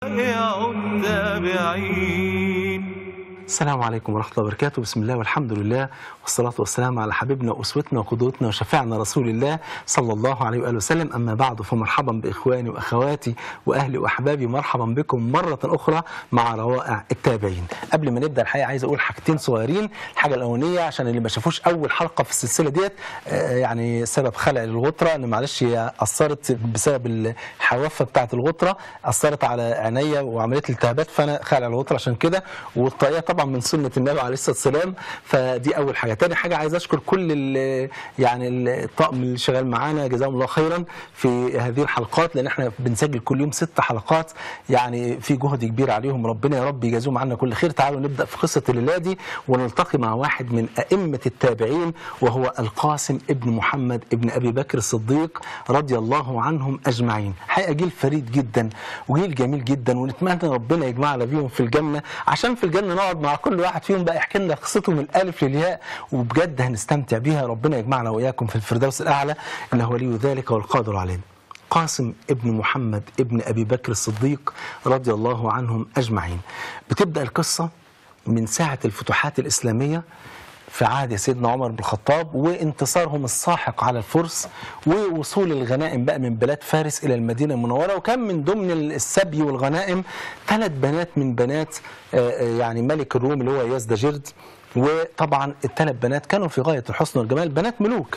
السلام عليكم ورحمة الله وبركاته. بسم الله والحمد لله والصلاة والسلام على حبيبنا وأسوتنا وقدوتنا وشفيعنا رسول الله صلى الله عليه وآله وسلم. أما بعد، فمرحبا بإخواني وأخواتي وأهلي وأحبابي، مرحبا بكم مرة أخرى مع روائع التابعين. قبل ما نبدأ الحقيقة عايز أقول حاجتين صغيرين. الحاجة الأولانية عشان اللي ما شافوش أول حلقة في السلسلة ديت، يعني سبب خلع الغطرة، أن معلش هي أثرت بسبب الحوافة بتاعة الغطرة، أثرت على عينيا وعملت التهابات، فأنا خلع الغطرة عشان كده. والطاقية طبعا من سنة النبي عليه الصلاة والسلام، فدي أول حاجة. تاني حاجة عايز أشكر كل يعني الطاقم اللي شغال معانا، جزاهم الله خيرا في هذه الحلقات، لأن احنا بنسجل كل يوم 6 حلقات، يعني في جهد كبير عليهم، ربنا يا رب يجازيهم عنا كل خير. تعالوا نبدأ في قصة الليلة دي ونلتقي مع واحد من أئمة التابعين، وهو القاسم ابن محمد ابن أبي بكر الصديق رضي الله عنهم أجمعين. حقيقة جيل فريد جدا وجيل جميل جدا، ونتمنى ربنا يجمعنا بيهم في الجنة، عشان في الجنة نقعد مع كل واحد فيهم بقى يحكي لنا قصته من الألف للياء، وبجد هنستمتع بيها. ربنا يجمعنا وإياكم في الفردوس الأعلى، إنه ولي ذلك والقادر عليه. قاسم ابن محمد ابن أبي بكر الصديق رضي الله عنهم أجمعين. بتبدأ القصة من ساعة الفتوحات الإسلامية في عهد سيدنا عمر بن الخطاب، وانتصارهم الساحق على الفرس، ووصول الغنائم بقى من بلاد فارس إلى المدينة المنورة. وكان من ضمن السبي والغنائم 3 بنات من بنات يعني ملك الروم اللي هو يزدجرد. وطبعا ال3 بنات كانوا في غاية الحسن والجمال، بنات ملوك.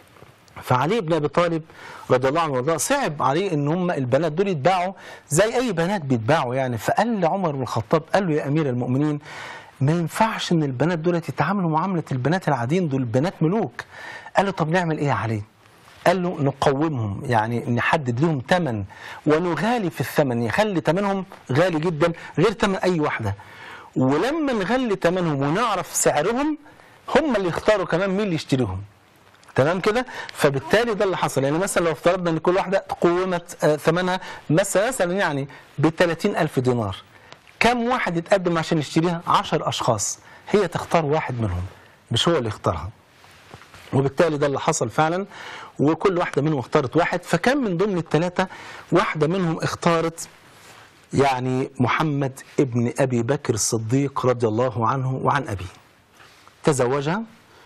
فعلي بن أبي طالب رضي الله عنه وارضاه صعب عليه ان هم البنات دول يتباعوا زي اي بنات بيتباعوا يعني. فقال لعمر بن الخطاب، قال له: يا امير المؤمنين، ما ينفعش ان البنات دول يتعاملوا معامله البنات العاديين، دول بنات ملوك. قال له: طب نعمل ايه يا علي؟ قال له: نقومهم، يعني نحدد لهم ثمن ونغالي في الثمن، يخلي ثمنهم غالي جدا غير ثمن اي واحده. ولما نغلي ثمنهم ونعرف سعرهم، هم اللي يختاروا كمان مين اللي يشتريهم. تمام كده؟ فبالتالي ده اللي حصل. يعني مثلا لو افترضنا ان كل واحده قومت ثمنها مثلا يعني ب30,000 دينار، كم واحد يتقدم عشان يشتريها؟ 10 أشخاص، هي تختار واحد منهم، مش هو اللي يختارها. وبالتالي ده اللي حصل فعلا، وكل واحدة منهم اختارت واحد. فكان من ضمن ال3 واحدة منهم اختارت يعني محمد ابن أبي بكر الصديق رضي الله عنه وعن أبيه. تزوجها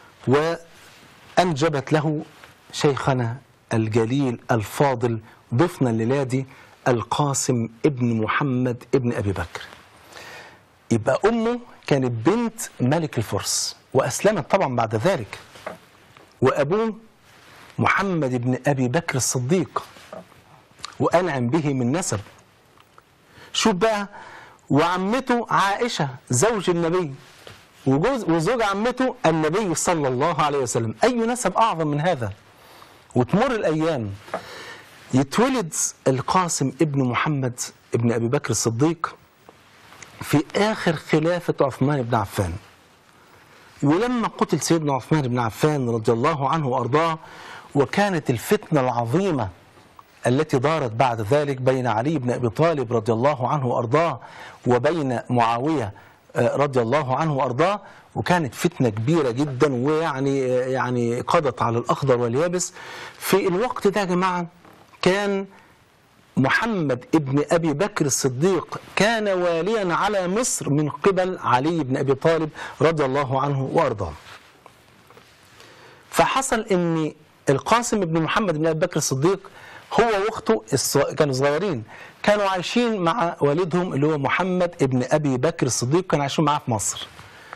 وأنجبت له شيخنا الجليل الفاضل ضيفنا الليلة القاسم ابن محمد ابن أبي بكر. يبقى أمه كانت بنت ملك الفرس وأسلمت طبعا بعد ذلك، وأبوه محمد ابن أبي بكر الصديق وأنعم به من نسب. شوف بقى، وعمته عائشة زوج النبي، وزوج عمته النبي صلى الله عليه وسلم. أي نسب أعظم من هذا؟ وتمر الأيام، يتولد القاسم ابن محمد ابن أبي بكر الصديق في آخر خلافة عثمان بن عفان. ولما قتل سيدنا عثمان بن عفان رضي الله عنه وأرضاه، وكانت الفتنة العظيمة التي دارت بعد ذلك بين علي بن أبي طالب رضي الله عنه وأرضاه وبين معاوية رضي الله عنه وأرضاه، وكانت فتنة كبيرة جدا، ويعني قضت على الأخضر واليابس. في الوقت ده يا جماعة كان محمد ابن أبي بكر الصديق كان واليا على مصر من قبل علي بن أبي طالب رضي الله عنه وأرضاه. فحصل أن القاسم ابن محمد بن أبي بكر الصديق هو واخته كانوا صغيرين، كانوا عايشين مع والدهم اللي هو محمد ابن أبي بكر الصديق، كانوا عايشين معاه في مصر.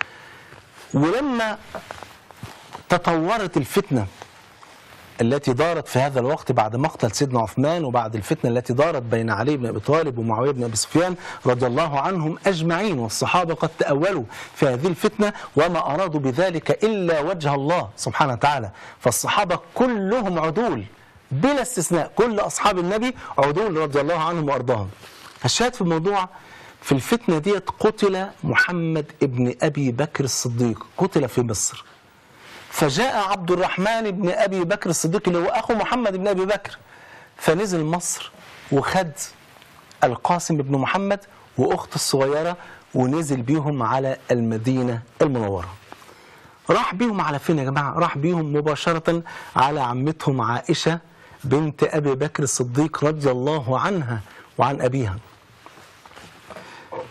ولما تطورت الفتنة التي دارت في هذا الوقت بعد مقتل سيدنا عثمان، وبعد الفتنة التي دارت بين علي بن أبي طالب ومعاوية بن أبي سفيان رضي الله عنهم أجمعين، والصحابة قد تأولوا في هذه الفتنة وما أرادوا بذلك إلا وجه الله سبحانه وتعالى. فالصحابة كلهم عدول بلا استثناء، كل أصحاب النبي عدول رضي الله عنهم وأرضاهم. الشاهد في الموضوع، في الفتنة دي قتل محمد ابن أبي بكر الصديق، قتل في مصر. فجاء عبد الرحمن بن أبي بكر الصديق اللي هو أخو محمد بن أبي بكر، فنزل مصر وخد القاسم بن محمد وأخته الصغيرة ونزل بيهم على المدينة المنورة. راح بيهم على فين يا جماعة؟ راح بيهم مباشرة على عمتهم عائشة بنت أبي بكر الصديق رضي الله عنها وعن أبيها.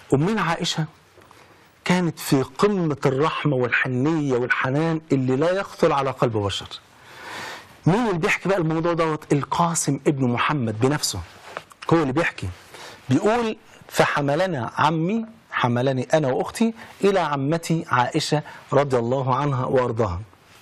أمنا عائشة كانت في قمة الرحمة والحنية والحنان اللي لا يخطر على قلب بشر. مين اللي بيحكي بقى الموضوع دوت؟ القاسم ابن محمد بنفسه هو اللي بيحكي. بيقول فحملنا عمي، حملني أنا وأختي إلى عمتي عائشة رضي الله عنها وأرضاها.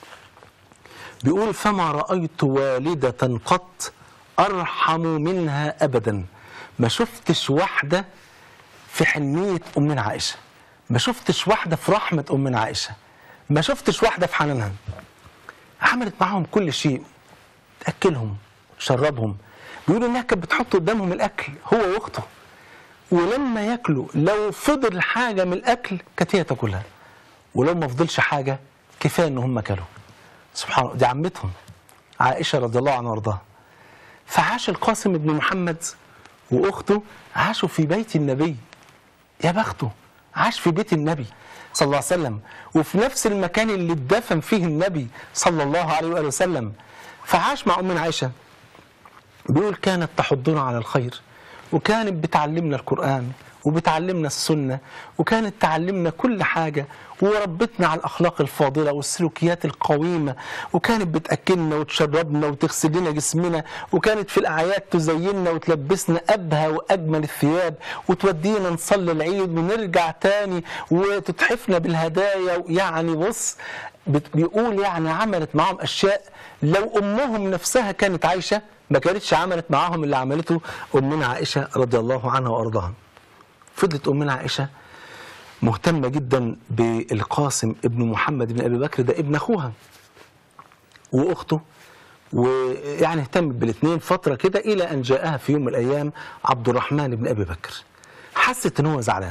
بيقول فما رأيت والدة قط أرحم منها أبدا. ما شفتش واحدة في حنية أمنا عائشة، ما شفتش واحدة في رحمة أمنا عائشة، ما شفتش واحدة في حنانها. عملت معهم كل شيء، تأكلهم شربهم. بيقولوا إنها كانت بتحط قدامهم الأكل هو وأخته، ولما ياكلوا لو فضل حاجة من الأكل كانت هي تاكلها، ولو ما فضلش حاجة كفاية إن هم كلوا. سبحان الله، دي عمتهم عائشة رضي الله عنها وارضاها. فعاش القاسم بن محمد وأخته عاشوا في بيت النبي. يا بخته، عاش في بيت النبي صلى الله عليه وسلم، وفي نفس المكان اللي اتدفن فيه النبي صلى الله عليه وآله وسلم. فعاش مع أمنا عائشة. بيقول كانت تحضنا على الخير، وكانت بتعلمنا القرآن وبتعلمنا السنة، وكانت تعلمنا كل حاجة، وربتنا على الأخلاق الفاضلة والسلوكيات القويمة، وكانت بتأكلنا وتشربنا وتغسل لنا جسمنا، وكانت في الأعياد تزيننا وتلبسنا أبهى وأجمل الثياب، وتودينا نصلي العيد ونرجع تاني، وتتحفنا بالهدايا. يعني بص، بيقول يعني عملت معهم أشياء لو أمهم نفسها كانت عايشة ما كانتش عملت معاهم اللي عملته أمنا عائشة رضي الله عنها وأرضاها. فضلت أمنا عائشة مهتمة جدا بالقاسم ابن محمد بن أبي بكر، ده ابن أخوها وأخته، ويعني اهتمت بالاثنين فترة كده إلى أن جاءها في يوم من الأيام عبد الرحمن بن أبي بكر. حست إن هو زعلان.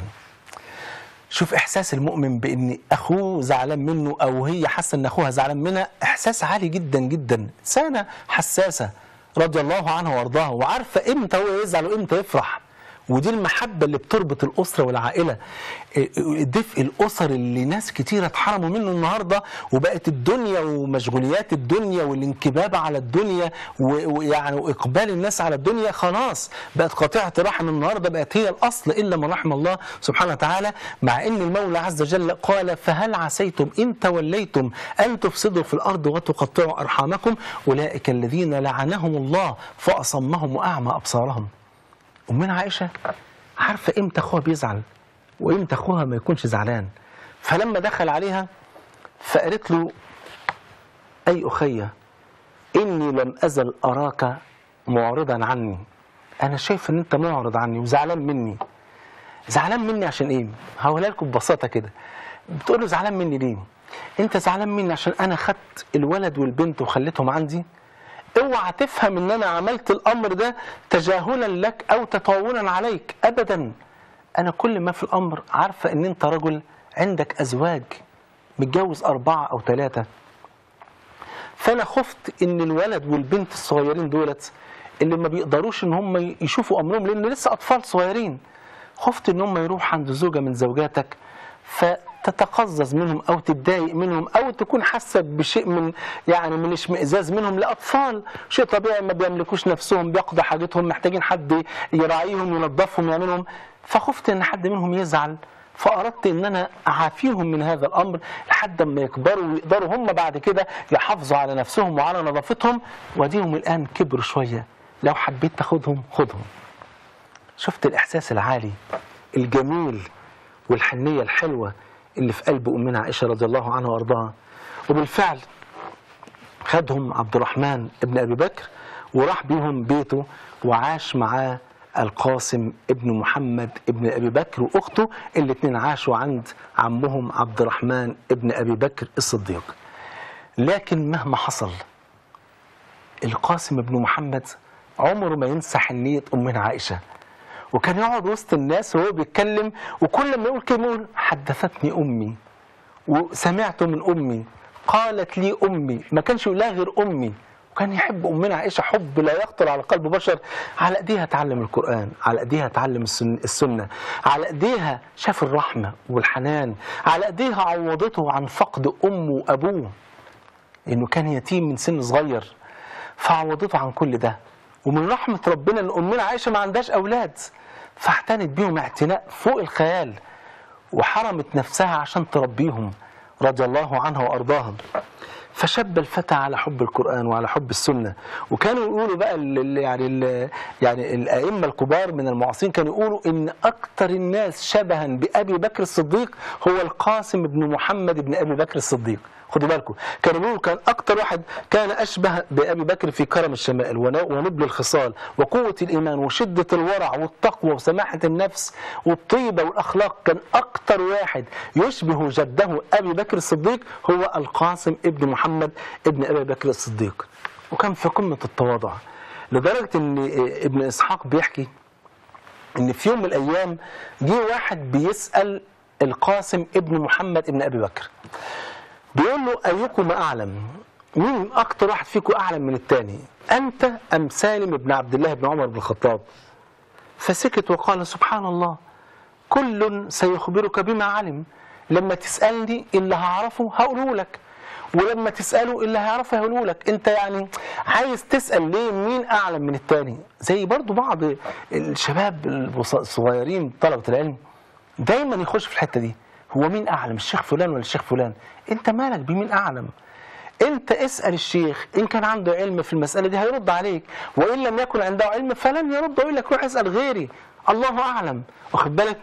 شوف إحساس المؤمن بإن أخوه زعلان منه، أو هي حاسة إن أخوها زعلان منها، إحساس عالي جدا جدا. إنسانة حساسة رضي الله عنها وارضاها، وعارفة إمتى هو يزعل وإمتى يفرح. ودي المحبة اللي بتربط الأسرة والعائلة. دفء الأسر اللي ناس كتيرة اتحرموا منه النهاردة، وبقت الدنيا ومشغوليات الدنيا والانكباب على الدنيا ويعني وإقبال الناس على الدنيا خلاص بقت قاطعة رحم النهاردة، بقت هي الأصل إلا من رحم الله سبحانه وتعالى. مع إن المولى عز وجل قال فهل عسيتم إن توليتم أن تفسدوا في الأرض وتقطعوا أرحامكم أولئك الذين لعنهم الله فأصمهم وأعمى أبصارهم. أمنا عائشة عارفة إمتى أخوها بيزعل وإمتى أخوها ما يكونش زعلان. فلما دخل عليها فقالت له أي أخي إني لم أزل أراك معرضا عني. أنا شايف إن أنت معرض عني وزعلان مني. زعلان مني عشان إيه؟ هقولها لكم ببساطة كده. بتقول له زعلان مني ليه؟ أنت زعلان مني عشان أنا خدت الولد والبنت وخليتهم عندي؟ اوعى تفهم ان انا عملت الامر ده تجاهلا لك او تطاولا عليك، ابدا. انا كل ما في الامر عارفه ان انت رجل عندك ازواج، متجوز 4 أو 3، فانا خفت ان الولد والبنت الصغيرين دولت اللي ما بيقدروش ان هم يشوفوا امرهم لان لسه اطفال صغيرين، خفت ان هم يروح عند زوجة من زوجاتك فتتقزز منهم او تتضايق منهم او تكون حاسه بشيء من يعني من اشمئزاز منهم. لاطفال شيء طبيعي، ما بيملكوش نفسهم، بيقضوا حاجتهم، محتاجين حد يراعيهم ينظفهم يعملهم. فخفت ان حد منهم يزعل، فاردت ان انا اعافيهم من هذا الامر لحد ما يكبروا ويقدروا هم بعد كده يحافظوا على نفسهم وعلى نظافتهم. واديهم الان كبروا شويه، لو حبيت تاخدهم خدهم. شفت الاحساس العالي الجميل والحنية الحلوة اللي في قلب أمنا عائشة رضي الله عنها وارضاها. وبالفعل خدهم عبد الرحمن ابن أبي بكر وراح بيهم بيته، وعاش معاه القاسم ابن محمد ابن أبي بكر وأخته، الاثنين عاشوا عند عمهم عبد الرحمن ابن أبي بكر الصديق. لكن مهما حصل القاسم ابن محمد عمره ما ينسى حنية أمنا عائشة، وكان يقعد وسط الناس وهو بيتكلم، وكل ما يقول كلمة يقول حدثتني أمي وسمعت من أمي قالت لي أمي، ما كانش يقول لها غير أمي. وكان يحب أمنا عائشة حب لا يخطر على قلب بشر. على أيديها تعلم القرآن، على أيديها تعلم السنة، على أيديها شاف الرحمة والحنان، على أيديها عوضته عن فقد أمه وأبوه، إنه كان يتيم من سن صغير، فعوضته عن كل ده. ومن رحمة ربنا ان امنا عائشة ما عندهاش اولاد، فاعتنت بيهم اعتناء فوق الخيال، وحرمت نفسها عشان تربيهم رضي الله عنها وأرضاها. فشب الفتى على حب القرآن وعلى حب السنة. وكانوا يقولوا بقى يعني الأئمة الكبار من المعاصرين كانوا يقولوا إن أكثر الناس شبها بأبي بكر الصديق هو القاسم بن محمد بن أبي بكر الصديق. خدوا بالكم، كانوا يقولوا كان أكثر واحد كان أشبه بأبي بكر في كرم الشمائل ونبل الخصال وقوة الإيمان وشدة الورع والتقوى وسماحة النفس والطيبة والأخلاق. كان أكثر واحد يشبه جده أبي بكر الصديق هو القاسم ابن محمد ابن أبي بكر الصديق. وكان في قمة التواضع، لدرجة أن ابن إسحاق بيحكي أن في يوم من الأيام جه واحد بيسأل القاسم ابن محمد ابن أبي بكر، بيقول له أيكم أعلم؟ مين أكتر واحد فيكم أعلم من الثاني؟ أنت أم سالم بن عبد الله بن عمر بن الخطاب؟ فسكت وقال سبحان الله، كل سيخبرك بما علم. لما تسألني اللي هعرفه هقوله لك، ولما تسأله اللي هيعرفه هقوله لك. أنت يعني عايز تسأل ليه مين أعلم من الثاني؟ زي برضو بعض الشباب الصغيرين طلبة العلم دايما يخش في الحتة دي، هو مين أعلم، الشيخ فلان ولا الشيخ فلان؟ أنت مالك بمين أعلم؟ أنت اسأل الشيخ، إن كان عنده علم في المسألة دي هيرد عليك، وإن لم يكن عنده علم فلن يرد ويقول لك روح اسأل غيري، الله أعلم. واخد بالك؟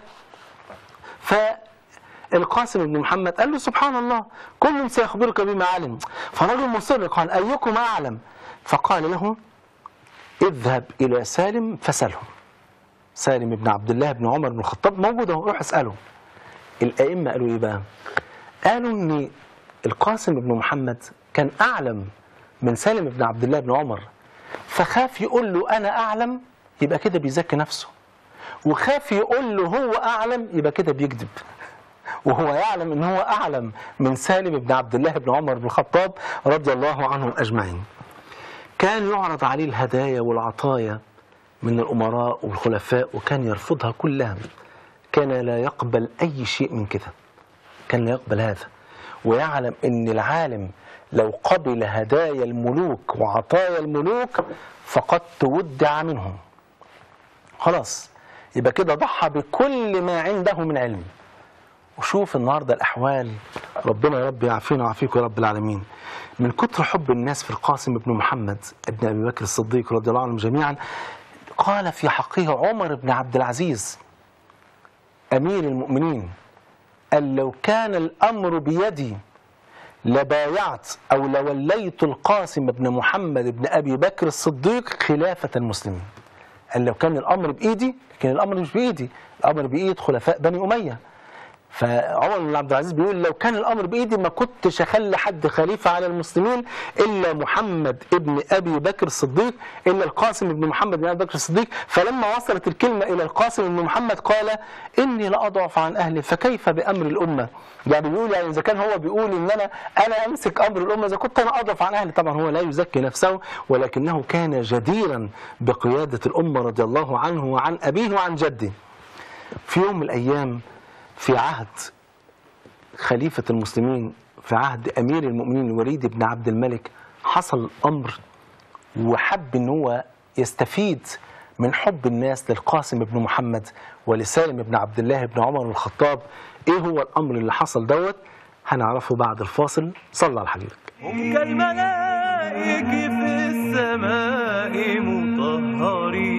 فالقاسم بن محمد قال له سبحان الله، كل سيخبرك بما علم. فرجل مصر قال أيكم أعلم؟ فقال له اذهب إلى سالم فسأله. سالم بن عبد الله بن عمر بن الخطاب موجود اهو، روح اسأله. الأئمة قالوا إيه بقى؟ قالوا إن القاسم بن محمد كان أعلم من سالم بن عبد الله بن عمر، فخاف يقول له أنا أعلم يبقى كده بيزكي نفسه، وخاف يقول له هو أعلم يبقى كده بيكذب، وهو يعلم إن هو أعلم من سالم بن عبد الله بن عمر بن الخطاب رضي الله عنهم أجمعين. كان يعرض عليه الهدايا والعطايا من الأمراء والخلفاء وكان يرفضها كلها، كان لا يقبل أي شيء من كده، كان لا يقبل هذا، ويعلم أن العالم لو قبل هدايا الملوك وعطايا الملوك فقد تودع منهم، خلاص يبقى كده ضحى بكل ما عنده من علم. وشوف النهاردة الأحوال، ربنا يا رب يعافينا ويعافيكم يا رب العالمين. من كتر حب الناس في القاسم بن محمد ابن أبي بكر الصديق رضي الله عنهم جميعا، قال في حقه عمر بن عبد العزيز أمير المؤمنين، قال لو كان الأمر بيدي لبايعت أو لوليت القاسم بن محمد بن أبي بكر الصديق خلافة المسلمين. قال لو كان الأمر بإيدي، لكن الأمر مش بإيدي، الأمر بإيد خلفاء بني أمية. فعمر بن عبد العزيز بيقول لو كان الأمر بإيدي ما كنتش أخلي حد خليفة على المسلمين إلا محمد ابن أبي بكر الصديق، إلا القاسم بن محمد بن أبي بكر الصديق. فلما وصلت الكلمة إلى القاسم بن محمد قال إني لأضعف عن أهلي فكيف بأمر الأمة. يعني بيقول يعني إذا كان هو بيقول إن أنا أمسك أمر الأمة، إذا كنت أنا أضعف عن أهلي. طبعا هو لا يزكي نفسه، ولكنه كان جديرا بقيادة الأمة رضي الله عنه وعن أبيه وعن جده. في يوم من الأيام في عهد خليفة المسلمين، في عهد أمير المؤمنين الوليد بن عبد الملك، حصل أمر وحب أن هو يستفيد من حب الناس للقاسم بن محمد ولسالم بن عبد الله بن عمر الخطاب. إيه هو الأمر اللي حصل دوت؟ هنعرفه بعد الفاصل. صلى على حبيبك. هم كالملائكة في السماء مطهرين